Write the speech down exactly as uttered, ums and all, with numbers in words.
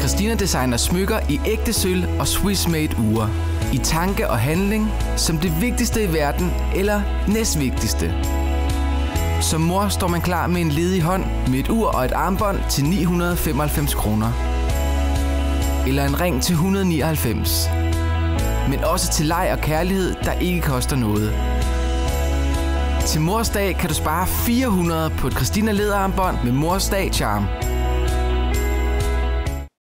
Christina designer smykker i ægte sølv og Swiss-made ure. I tanke og handling som det vigtigste i verden eller næstvigtigste. Som mor står man klar med en ledig hånd med et ur og et armbånd til ni hundrede og femoghalvfems kroner. Eller en ring til et hundrede og nioghalvfems. Men også til leg og kærlighed, der ikke koster noget. Til Mors Dag kan du spare fire hundrede på et Christina læderarmbånd med Mors Dag Charm.